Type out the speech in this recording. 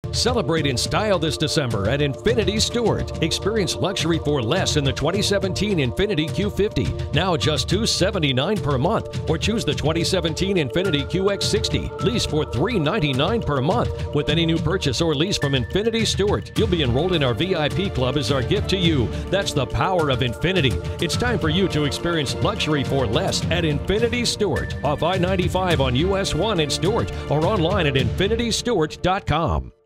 Celebrate in style this December at Infiniti Stuart. Experience luxury for less in the 2017 Infiniti Q50, now just $279 per month, or choose the 2017 Infiniti QX60, lease for $399 per month. With any new purchase or lease from Infiniti Stuart, you'll be enrolled in our VIP club as our gift to you. That's the power of Infiniti. It's time for you to experience luxury for less at Infiniti Stuart, off I-95 on US 1 in Stuart, or online at InfinityStuart.com.